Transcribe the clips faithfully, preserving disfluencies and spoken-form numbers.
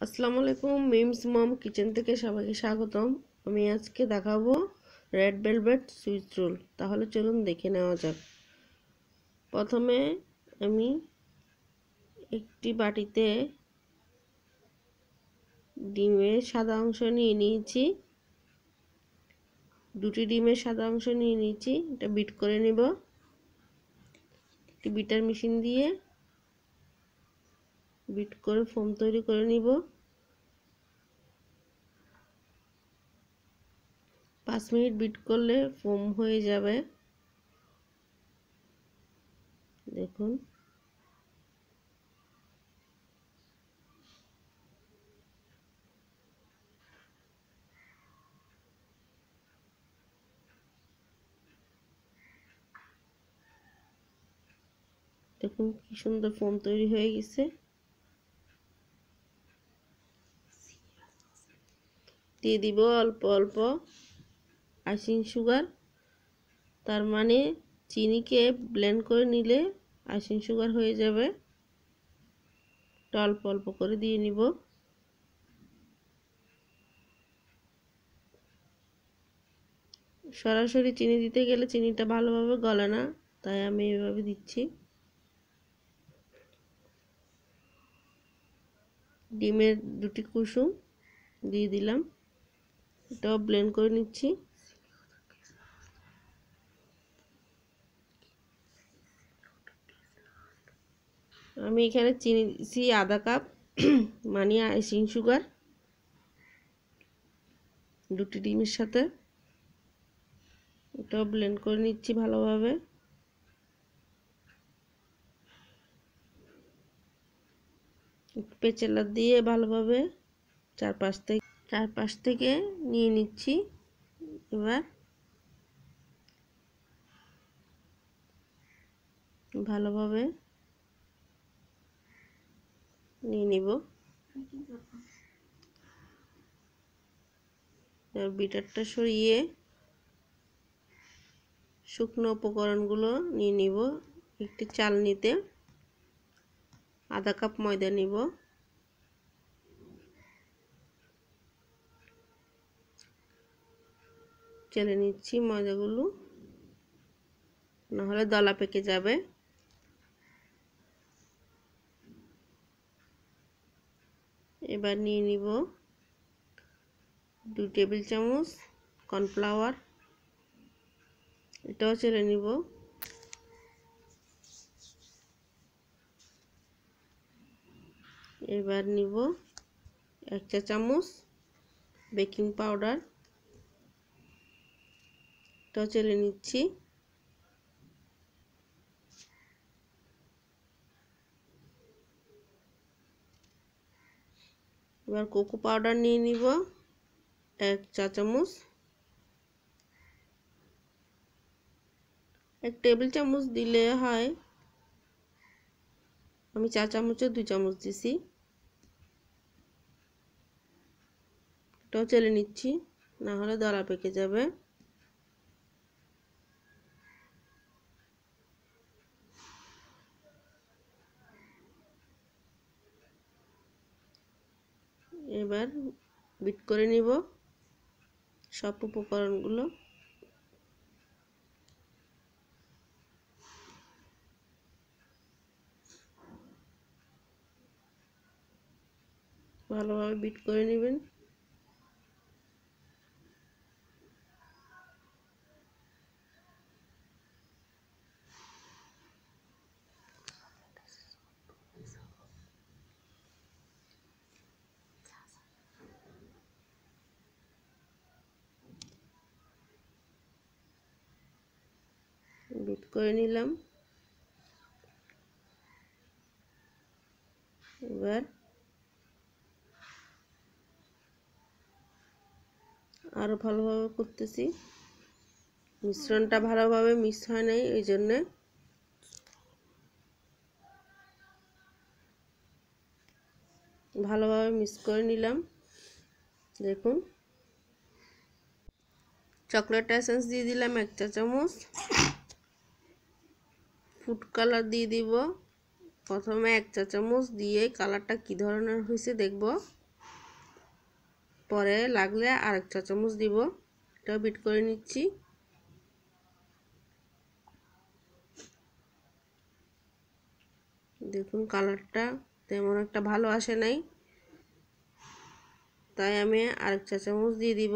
আসসালামু আলাইকুম, মিমস মম কিচেন থেকে সবাইকে স্বাগতম। আমি আজকে দেখাবো রেড ভেলভেট সুইস রোল। তাহলে চলুন দেখে নেওয়া যাক। প্রথমে আমি একটি বাটিতে ডিমের সাদা অংশ নিয়ে নিয়েছি। দুটি ডিমের সাদা অংশ নিয়ে নিয়েছি, এটা বিট করে নিব। একটি বিটার মেশিন দিয়ে বিট করে ফোম তৈরি করে নিব। পাঁচ মিনিট বিট করলে ফোম হয়ে যাবে। দেখুন, দেখুন কি সুন্দর ফোম তৈরি হয়ে গেছে। দিয়ে দিব অল্প অল্প আইসিং সুগার, তার মানে চিনিকে ব্লেন্ড করে নিলে আইসিং সুগার হয়ে যাবে। অল্প অল্প করে দিয়ে নিব। সরাসরি চিনি দিতে গেলে চিনিটা ভালোভাবে গলে না, তাই আমি এভাবে দিচ্ছি। ডিমের দুটি কুসুম দিয়ে দিলাম, এটাও ব্লেন্ড করে নিচ্ছি। আমি এখানে চিনি দিচ্ছি আধা কাপ, মানে আইসিং সুগার দুটি ডিমের সাথে। এটাও ব্লেন্ড করে নিচ্ছি ভালোভাবে। পেচেলার দিয়ে ভালোভাবে চারপাশ থেকে চারপাশ থেকে নিয়ে নিচ্ছি। এবার ভালোভাবে নিয়ে নিব। এবার বিটারটা সরিয়ে শুকনো উপকরণগুলো নিয়ে নিব। একটি চালনিতে আধা কাপ ময়দা নিব, চেলে নিচ্ছি ময়দাগুলো, নাহলে দলা পেকে যাবে। এবার নিয়ে নিব দুই টেবিল চামচ কর্নফ্লাওয়ার, এটাও চেলে নিব। এবার নিব এক চা চামচ বেকিং পাউডার, এটাও চেলে নিচ্ছি। এবার কোকো পাউডার নিয়ে নিব এক চা চামচ, এক টেবিল চামচ দিলে হয়, আমি চা চামচে দুই চামচ দিছি। এটাও চেলে নিচ্ছি, না হলে দলা পেকে যাবে। এবার বিট করে নিব সব উপকরণগুলো। ভালোভাবে বিট করে নেবেন। বিট করে নিলাম। এবার আরো ভালোভাবে করতেছি। মিশ্রণটা ভালোভাবে মিক্স হয় নাই, এই জন্যে ভালোভাবে মিক্স করে নিলাম। দেখুন, চকলেট এসেন্স দিয়ে দিলাম এক চা চামচ, ফুড কালার দিয়ে দিব। প্রথমে এক চা চামচ দিয়ে কালারটা কি ধরনের হয়েছে দেখব। পরে লাগলে আরেক চা চামচ দিব। এটাও বিট করে নিচ্ছি। দেখুন কালারটা তেমন একটা ভালো আসে নাই, তাই আমি আরেক চা চামচ দিয়ে দিব।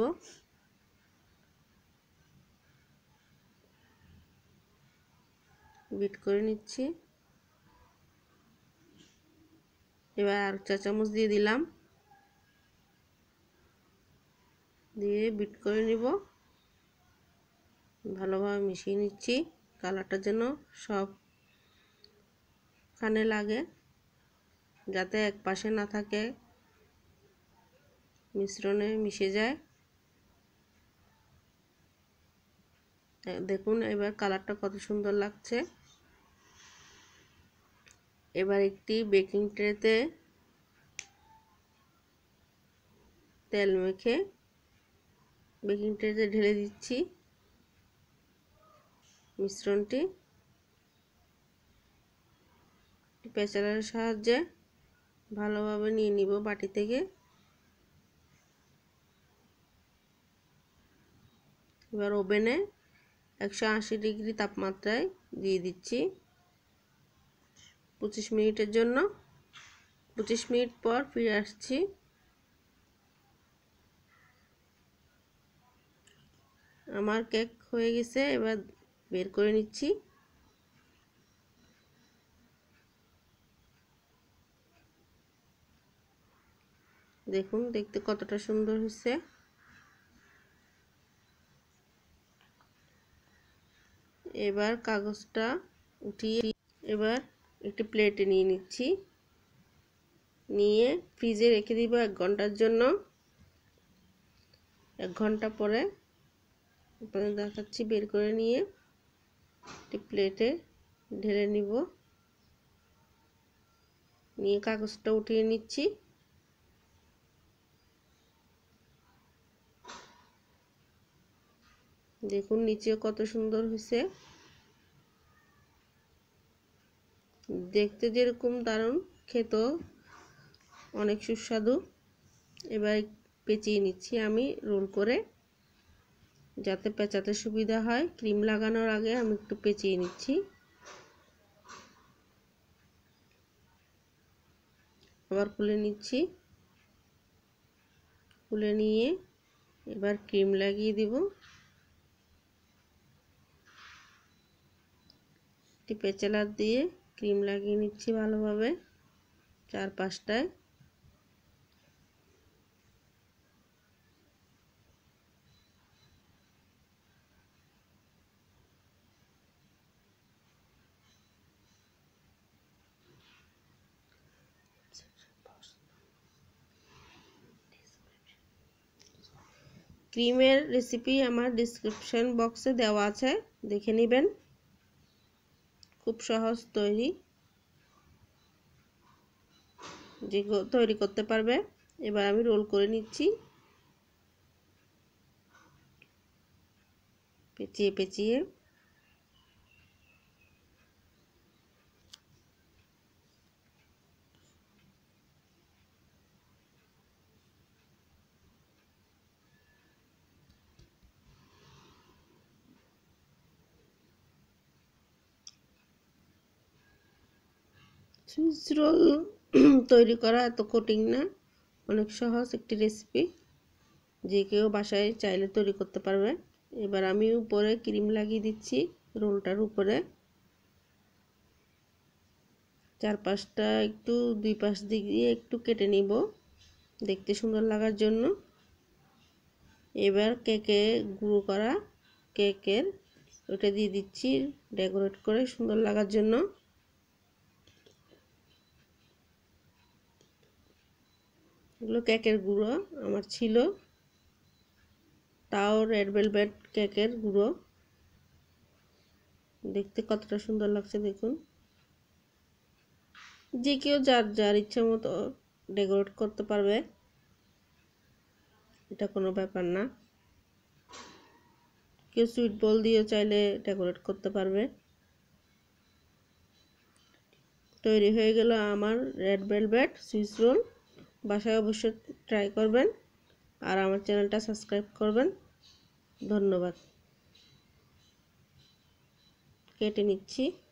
বিট করে নিচ্ছি। এবার আরেক চা চামচ দিয়ে দিলাম, দিয়ে বিট করে নিব। ভালোভাবে মিশিয়ে নিচ্ছি, কালারটা যেন সব খানে লাগে, যাতে এক পাশে না থাকে, মিশ্রণে মিশে যায়। দেখুন এবার কালারটা কত সুন্দর লাগছে। এবার একটি বেকিং ট্রেতে তেল মেখে বেকিং ট্রেতে ঢেলে দিচ্ছি মিশ্রণটি। প্যাচারের সাহায্যে ভালোভাবে নিয়ে নিব বাটি থেকে। এবার ওভেনে একশো আশি ডিগ্রি তাপমাত্রায় দিয়ে দিচ্ছি পঁচিশ মিনিটের জন্য। পঁচিশ মিনিট পর ফিরে আসছি। আমার কেক হয়ে গেছে, এবার বের করে নিচ্ছি। দেখুন দেখতে কতটা সুন্দর হয়েছে। এবার কাগজটা উঠিয়ে এবার একটি প্লেটে নিয়ে নিচ্ছি, নিয়ে ফ্রিজে রেখে দিব এক ঘন্টার জন্য। এক ঘন্টা পরে আপনাদের দেখাচ্ছি বের করে নিয়ে একটি প্লেটে ঢেলে নিব, নিয়ে কাগজটা উঠিয়ে নিচ্ছি। দেখুন নিচে কত সুন্দর হয়েছে, দেখতে যেরকম দারুণ, খেতেও অনেক সুস্বাদু। এবার পেঁচিয়ে নিচ্ছি আমি রোল করে, যাতে পেঁচাতে সুবিধা হয়। ক্রিম লাগানোর আগে আমি একটু পেঁচিয়ে নিচ্ছি। আবার খুলে নিচ্ছি, খুলে নিয়ে এবার ক্রিম লাগিয়ে দিব। একটি পেঁচালার দিয়ে ক্রিম লাগিয়ে নিচ্ছি ভালোভাবে চার পাঁচটায়। ক্রিমের রেসিপি আমার ডেসক্রিপশন বক্সে দেওয়া আছে, দেখে নেবেন। খুব সহজ তৈরি, যে তৈরি করতে পারবে। এবার আমি রোল করে নিচ্ছি, পেঁচিয়ে পেঁচিয়ে। সুইস রোল তৈরি করা এত কঠিন না, অনেক সহজ একটি রেসিপি, যে কেউ বাসায় চাইলে তৈরি করতে পারবে। এবার আমি উপরে ক্রিম লাগিয়ে দিচ্ছি রোলটার উপরে, চার পাঁচটা একটু দুই পাশ দিক দিয়ে একটু কেটে নিব দেখতে সুন্দর লাগার জন্য। এবার কেকে গুঁড়ো করা কেকের ওটা দিয়ে দিচ্ছি ডেকোরেট করে সুন্দর লাগার জন্য। এগুলো কেকের গুঁড়ো আমার ছিল, তাও রেড ভেলভেট কেকের গুঁড়ো, দেখতে কতটা সুন্দর লাগছে দেখুন। যে কেউ যার যার ইচ্ছা মতো ডেকোরেট করতে পারবে, এটা কোনো ব্যাপার না। কেউ সুইট বল দিয়ে চাইলে ডেকোরেট করতে পারবে। তৈরি হয়ে গেল আমার রেড ভেলভেট সুইস রোল। বাসায় অবশ্যই ট্রাই করবেন। আর আমার চ্যানেলটা সাবস্ক্রাইব করবেন। ধন্যবাদ। কেটে নিচ্ছি।